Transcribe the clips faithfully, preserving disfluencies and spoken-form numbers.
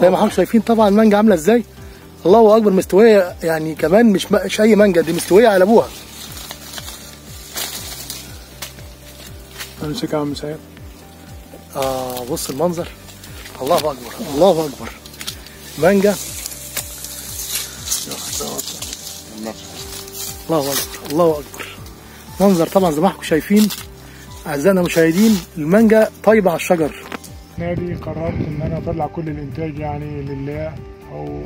زي ما حضراتكم شايفين طبعا المانجا عامله ازاي. الله اكبر، مستويه يعني، كمان مش مش اي مانجا، دي مستويه على ابوها. امسكها يا عم سيد. اه بص المنظر، الله اكبر الله اكبر. مانجا الله اكبر الله اكبر. منظر طبعا زي ما حضراتكم شايفين اعزائنا المشاهدين، المانجا طيبه على الشجر. نادي قررت ان انا اطلع كل الانتاج يعني لله، او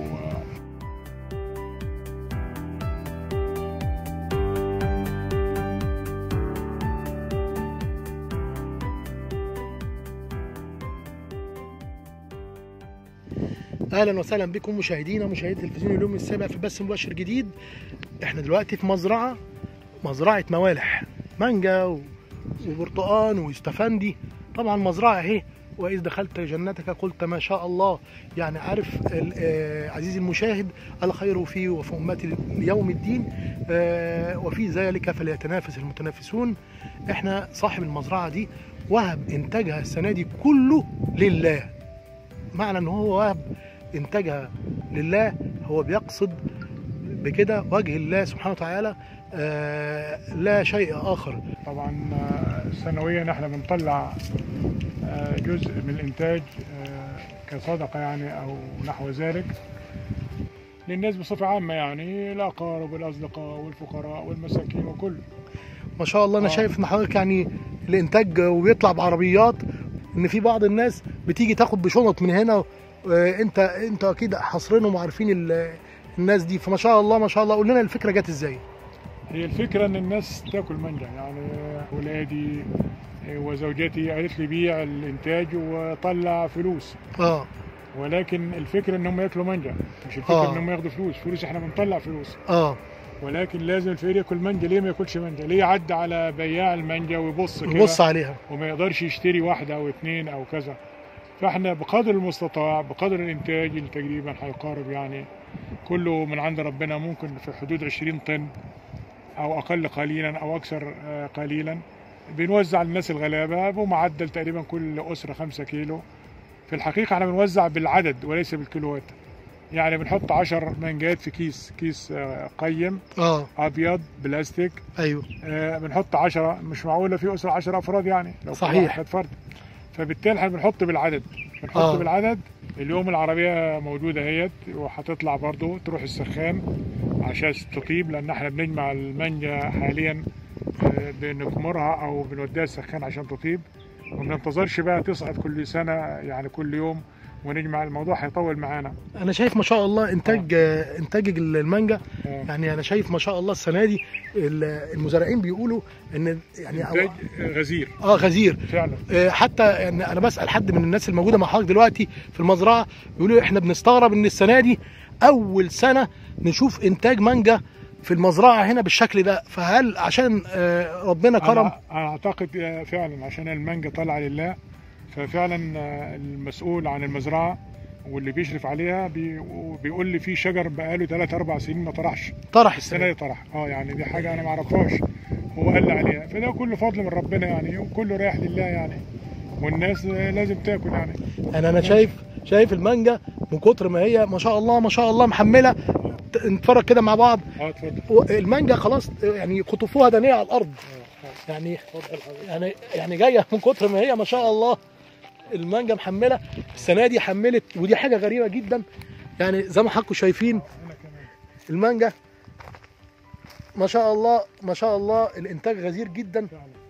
اهلا وسهلا بكم مشاهدينا مشاهدي تلفزيون اليوم السابع في بث مباشر جديد. احنا دلوقتي في مزرعه مزرعه موالح، مانجا وبرتقان واستفندي. طبعا مزرعه اهي، واذ دخلت جنتك قلت ما شاء الله. يعني عارف عزيزي المشاهد، الخير فيه وفي امتي ليوم الدين، وفي ذلك فليتنافس المتنافسون. احنا صاحب المزرعه دي وهب انتاجها السنه دي كله لله. معنى ان هو وهب انتاجها لله، هو بيقصد بكده وجه الله سبحانه وتعالى، آه لا شيء اخر. طبعا سنويا احنا بنطلع آه جزء من الانتاج آه كصدقه يعني او نحو ذلك للناس بصفه عامه، يعني الاقارب والاصدقاء والفقراء والمساكين وكل. ما شاء الله. انا آه. شايف ان حضرتك يعني الانتاج وبيطلع بعربيات، ان في بعض الناس بتيجي تاخد بشنط من هنا. انت انت اكيد حاصرينهم وعارفين الناس دي، فما شاء الله ما شاء الله. قول لنا الفكره جت ازاي؟ هي الفكره ان الناس تاكل مانجا، يعني ولادي وزوجتي قالت لي بيع الانتاج وطلع فلوس. اه ولكن الفكره ان هم ياكلوا مانجا، مش الفكره آه. ان هم ياخدوا فلوس. فلوس احنا بنطلع فلوس اه ولكن لازم الفقير ياكل مانجا. ليه ما ياكلش مانجا؟ ليه يعدي على بياع المانجا ويبص كده يبص عليها وما يقدرش يشتري واحده او اثنين او كذا؟ فاحنا بقدر المستطاع بقدر الانتاج اللي تقريبا هيقارب يعني كله من عند ربنا، ممكن في حدود عشرين طن او اقل قليلا او اكثر قليلا، بنوزع للناس الغلابه بمعدل تقريبا كل اسره خمسة كيلو. في الحقيقه احنا بنوزع بالعدد وليس بالكيلوات، يعني بنحط عشر مانجات في كيس كيس قيم اه ابيض بلاستيك. ايوه آه بنحط عشرة، مش معقوله في اسره عشرة افراد يعني لو صحيح فرد، فبالتالي احنا بنحط بالعدد بنحط آه. بالعدد. اليوم العربيه موجوده اهيت وهتطلع برضو تروح السخان عشان تطيب، لان احنا بنجمع المانجا حاليا بنكمرها او بنوديها السخان عشان تطيب، وما بننتظرش بقى تصعد كل سنه يعني كل يوم ونجمع. الموضوع هيطول معانا. انا شايف ما شاء الله انتاج آه. انتاج المانجا آه. يعني انا شايف ما شاء الله السنه دي المزارعين بيقولوا ان يعني انتاج غزير. اه غزير فعلا. آه حتى يعني انا بسال حد من الناس الموجوده مع حضرتك دلوقتي في المزرعه، بيقولوا احنا بنستغرب ان السنه دي اول سنه نشوف انتاج مانجا في المزرعه هنا بالشكل ده. فهل عشان آه ربنا كرم؟ انا اعتقد فعلا عشان المانجا طالعه لله، ففعلا المسؤول عن المزرعه واللي بيشرف عليها بي بيقول لي في شجر بقاله ثلاث اربع سنين ما طرحش. طرح السنه دي طرح. اه يعني دي حاجه انا ما اعرفهاش، هو قال لي عليها. فده كله فضل من ربنا يعني، وكله رايح لله يعني، والناس لازم تاكل يعني. انا انا شايف شايف المانجا من كتر ما هي ما شاء الله ما شاء الله محمله. نتفرج كده مع بعض. اه اتفضل. المانجا خلاص يعني قطوفها دانيه على الارض، يعني يعني يعني جايه من كتر ما هي ما شاء الله. المانجا محمله السنه دي، حملت، ودي حاجه غريبه جدا. يعني زي ما حضراتكم شايفين المانجا ما شاء الله ما شاء الله الانتاج غزير جدا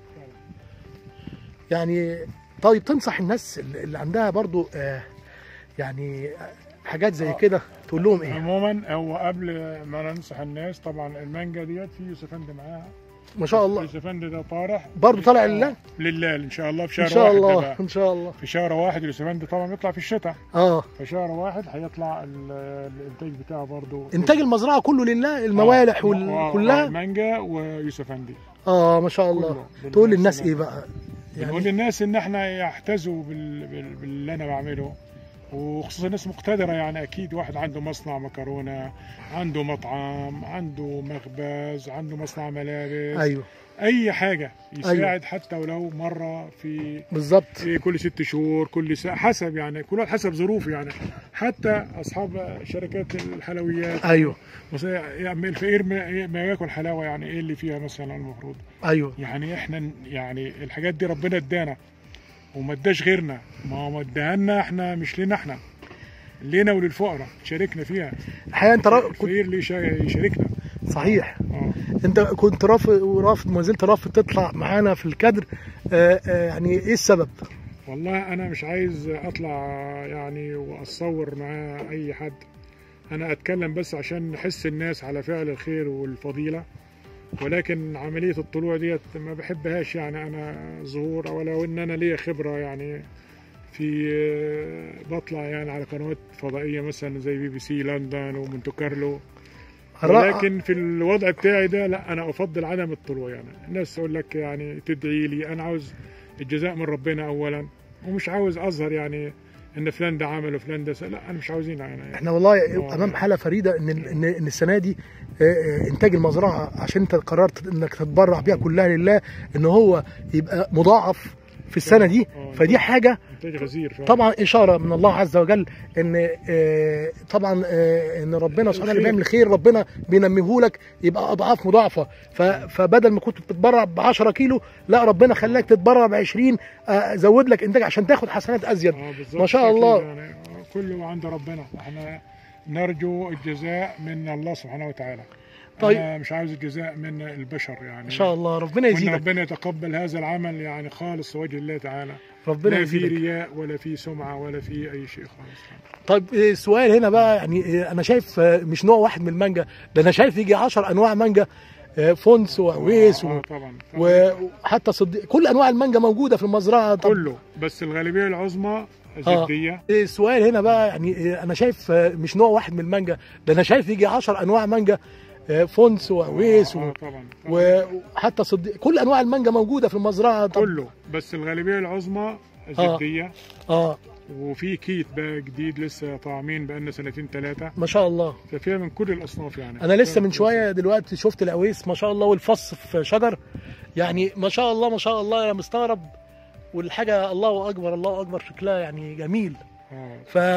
يعني. طيب تنصح الناس اللي عندها برضو آه يعني حاجات زي كده تقول لهم ايه؟ عموما هو قبل ما ننصح الناس، طبعا المانجا ديت في يوسفندي معاها ما شاء الله. اليوسفندي ده طارح برضه طالع لله؟ لله ان شاء الله في شهر ان شاء واحد. الله ان شاء الله في شهر واحد اليوسفندي طبعا بيطلع في الشتاء. اه في شهر واحد هيطلع الانتاج بتاعه برضه. انتاج المزرعه كله لله، الموالح آه. كلها آه. مانجا ويوسفندي. اه ما شاء الله. تقول للناس ايه بقى؟ يعني نقول للناس ان احنا يحتذوا بال... بال... باللي انا بعمله، وخصوصا الناس مقتدره يعني. اكيد واحد عنده مصنع مكرونه، عنده مطعم، عنده مخبز، عنده مصنع ملابس. ايوه اي حاجه يساعد، أيوة. حتى ولو مره في بالظبط. في كل ست شهور، كل سنة، حسب يعني كل واحد حسب ظروفه يعني. حتى اصحاب شركات الحلويات، ايوه مثلا يعني الفقير ما ما ياكل حلاوه، يعني ايه اللي فيها مثلا المفروض؟ ايوه يعني احنا يعني الحاجات دي ربنا ادانا وما اداش غيرنا، ما هو ما اداها لنا احنا، مش لنا احنا، لينا وللفقراء شاركنا فيها. الحقيقه انت را... كنت... الفقير ليه شا- يشاركنا. صحيح. اه انت كنت رافض رافض ما زلت رافض تطلع معانا في الكادر، آه آه يعني ايه السبب؟ والله انا مش عايز اطلع يعني واتصور مع اي حد، انا اتكلم بس عشان نحس الناس على فعل الخير والفضيله، ولكن عمليه الطلوع ديت ما بحبهاش يعني. انا ظهور، ولو ان انا ليا خبره يعني في بطلع يعني على قنوات فضائيه مثلا زي بي بي سي لندن ومونتو كارلو، ولكن في الوضع بتاعي ده لا، انا افضل عدم الطلوع. يعني الناس تقول لك يعني تدعي لي، انا عاوز الجزاء من ربنا اولا، ومش عاوز اظهر يعني ان فلان ده عمل وفلان ده لا، انا مش عاوزين يعني. احنا والله آه. امام حاله فريده ان ان ان السنه دي آه، آه، انتاج المزرعه، عشان انت قررت انك تتبرع بيها كلها لله، ان هو يبقى مضاعف في السنه دي، آه. فدي حاجه انتاج غزير فعلا. طبعا اشاره من الله عز وجل ان آه، طبعا آه، ان ربنا سبحانه وتعالى بيعمل خير، ربنا بينميه لك يبقى اضعاف مضاعفه. ف- فبدل ما كنت بتتبرع ب عشرة كيلو، لا ربنا خلاك تتبرع ب عشرين، آه، زود لك انتاج عشان تاخد حسنات ازيد. آه ما شاء الله. يعني آه، كله عند ربنا، احنا نرجو الجزاء من الله سبحانه وتعالى. طيب. انا مش عاوز الجزاء من البشر يعني. ان شاء الله ربنا وان يزيدك. ربنا يتقبل هذا العمل يعني خالص وجه الله تعالى، ربنا لا في يزيدك. رياء ولا في سمعه ولا في اي شيء خالص. طيب آه، السؤال هنا بقى، يعني آه، انا شايف آه، مش نوع واحد من المانجا، ده انا شايف يجي عشر انواع مانجا، آه، فونس وعويس آه و- آه طبعا, طبعا. وحتى صديق، كل انواع المانجا موجوده في المزرعه. طب كله، بس الغالبيه العظمى زبديه. السؤال هنا بقى، يعني آه، انا شايف آه، مش نوع واحد من المانجا، ده انا شايف يجي عشر انواع مانجا، آه، فونس وعويس آه و- آه طبعا, طبعا. وحتى صديق، كل انواع المانجا موجوده في المزرعه. طب كله، بس الغالبيه العظمى زبديه. اه وفي كيت بقى جديد لسه طعمين بقالنا سنتين ثلاثه، ما شاء الله. ففيها من كل الاصناف يعني. انا لسه من شويه دلوقتي شفت العويس ما شاء الله، والفص في شجر، يعني ما شاء الله ما شاء الله، انا مستغرب، والحاجه الله اكبر الله اكبر، شكلها يعني جميل. آه.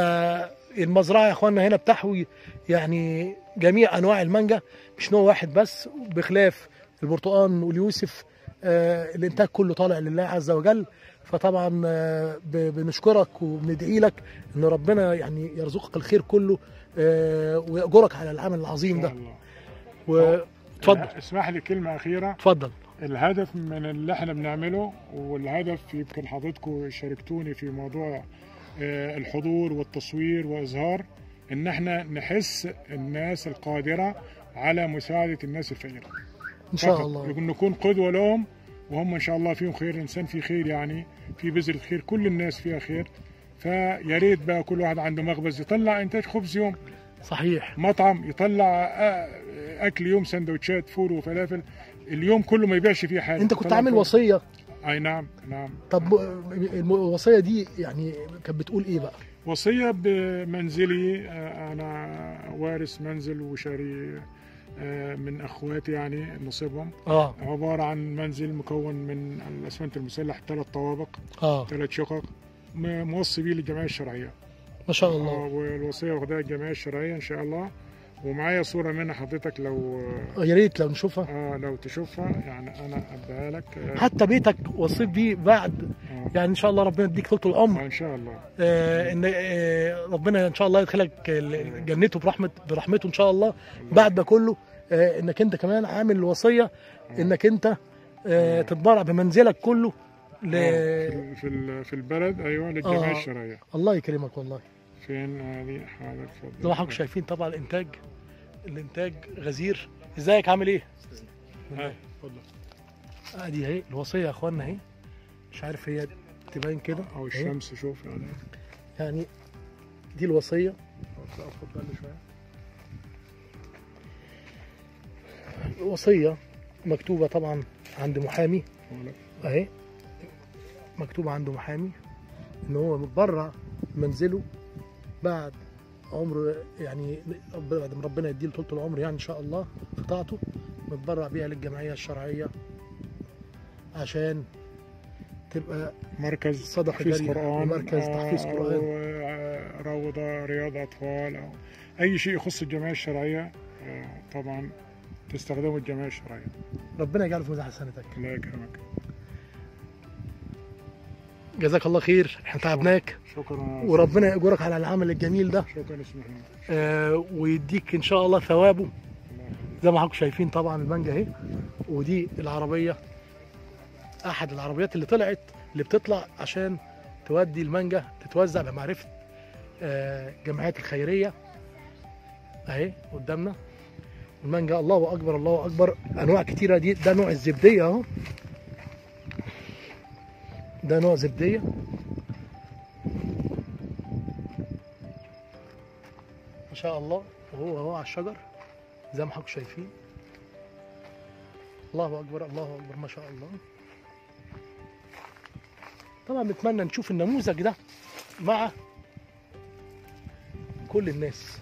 فالمزرعه يا اخوانا هنا بتحوي يعني جميع انواع المانجا، مش نوع واحد بس، بخلاف البرتقال واليوسف. آه الانتاج كله طالع لله عز وجل. فطبعا آه ب- بنشكرك وبندعي لك ان ربنا يعني يرزقك الخير كله، آه ويأجرك على العمل العظيم إن ده. شاء الله. واتفضل اسمح لي كلمه اخيره. اتفضل. الهدف من اللي احنا بنعمله، والهدف يمكن حضرتكم شاركتوني في موضوع آه، الحضور والتصوير واظهار، ان احنا نحس الناس القادره على مساعده الناس الفقيره ان شاء فقط. الله. نكون قدوه لهم، وهم ان شاء الله فيهم خير، الانسان فيه خير يعني، في بذره خير، كل الناس فيها خير. فيا ريت بقى كل واحد عنده مخبز يطلع انتاج خبز يوم، صحيح. مطعم يطلع آه، اكل يوم، سندوتشات فول وفلافل، اليوم كله ما يبيعش فيه حاجه. انت كنت يطلع عامل فول. وصيه. اي نعم نعم. طب الم- الوصيه دي يعني كانت بتقول ايه بقى؟ وصيه بمنزلي، آه، انا وارث منزل وشاري آه، من اخواتي يعني نصيبهم. اه عباره عن منزل مكون من الاسمنت المسلح، ثلاث طوابق، اه ثلاث شقق، م- موصي بيه للجمعيه الشرعيه. ما شاء آه، الله. والوصيه واخداها الجمعيه الشرعيه ان شاء الله، ومعايا صوره منها حضرتك لو يا ريت لو نشوفها. اه لو تشوفها يعني انا اديها لك. آه، حتى بيتك وصيت بيه بعد، آه. يعني ان شاء الله ربنا يديك طول العمر، آه ان شاء الله. آه ان آه ربنا ان شاء الله يدخلك ال- جنته برحمه برحمته ان شاء الله. بعد ده كله آه انك انت كمان عامل وصيه انك انت آه تتبرع بمنزلك كله ل... آه، في في ال- في البلد، ايوه، للجمعيه آه. الشرعيه. الله يكرمك والله. فين هذه؟ حاضر اتفضل. زي ما حضراتكم شايفين طبعا الانتاج الانتاج غزير. ازيك عامل ايه؟ آه، اتفضل. ادي اهي الوصيه يا اخوانا اهي، مش عارف هي تبان كده او أهي. الشمس شوف يعني. يعني دي الوصيه. اتفضل شويه. وصيه مكتوبه طبعا عند محامي ولا- اهي، مكتوبه عنده محامي ان هو متبرع منزله بعد عمر، يعني بعد ما ربنا يديله طول العمر يعني ان شاء الله في طاعته، متبرع بيها للجمعيه الشرعيه عشان تبقى مركز صدقة تحفيظ جارية قرآن، ومركز تحفيظ أو قرآن. آه، روضة رياض أطفال، أو أي شيء يخص الجمعية الشرعية. آه، طبعا تستخدمه الجمعية الشرعية. ربنا يجعله في ميزان حسناتك. الله يكرمك. جزاك الله خير، احنا تعبناك شكرا. وربنا يأجرك على العمل الجميل ده. شكرا اسمحنا. آه ويديك ان شاء الله ثوابه. زي ما حضراتكم شايفين طبعا المانجا اهي، ودي العربيه، احد العربيات اللي طلعت اللي بتطلع عشان تودي المانجا تتوزع بمعرفه آه الجمعيات الخيريه اهي قدامنا. المانجا الله اكبر الله اكبر، انواع كتيره. دي ده نوع الزبديه اهو، ده نوع زبديه. ما شاء الله، وهو اهو على الشجر زي ما حضراتكم شايفين. الله اكبر الله اكبر ما شاء الله. طبعا بنتمنى نشوف النموذج ده مع كل الناس.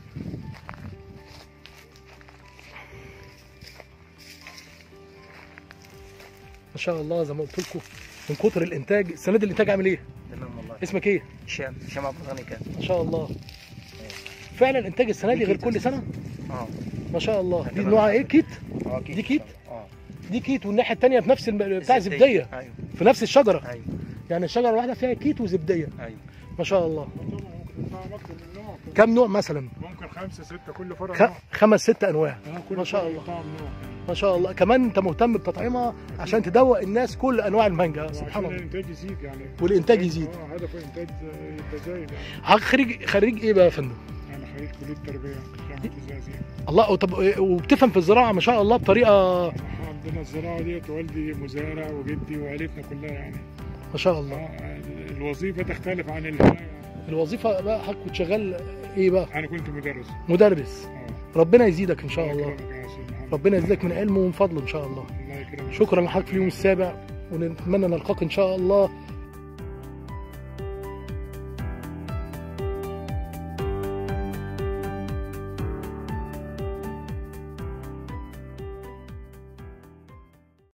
ما شاء الله زي ما قلت لكم من كتر الانتاج. السنه دي الانتاج عامل ايه؟ تمام والله. اسمك ايه؟ هشام هشام عبد الغني كان. ما شاء الله. فعلا انتاج السنه دي غير كل سنه؟ اه ما شاء الله. دي نوعها ايه؟ كيت؟ اه كيت. دي كيت؟ اه دي كيت، والناحيه الثانيه في نفس الم- بتاع الزبدية. زبديه ايوه في نفس الشجره. ايوه يعني الشجره الواحده فيها كيت وزبديه. ايوه. ما شاء الله. طبعا ممكن تطلع أكتر من نوع. كم نوع مثلا؟ ممكن خمسة ستة كل فرع خ... نوع. خمس ست انواع. آه، كل ما شاء فرع الله. طعم نوع. ما شاء الله. كمان انت مهتم بتطعيمها عشان تدوق الناس كل انواع المانجا. سبحان عشان الله. الانتاج يزيد يعني. والإنتاج يزيد. اه هدف الانتاج يبقى زايد يعني. حضرتك خريج خريج ايه بقى يا فندم؟ انا خريج كليه التربيه جامعه الزقازيق. الله. طب وبتفهم في الزراعه ما شاء الله بطريقه. عندنا الزراعه ديت، والدي مزارع وجدي وعيلتنا كلها يعني. ما شاء الله. اه الوظيفه تختلف عن الهوايه. الوظيفه بقى حضرتك كنت شغال ايه بقى؟ انا كنت مدرس. مدرس. اه ربنا يزيدك ان شاء الله. يكرمك يا سيدي محمد. ربنا يزيدك من علمه ومن فضله ان شاء الله. الله يكرمك. شكرا لحضرتك في اليوم السابع، ونتمنى نلقاك ان شاء الله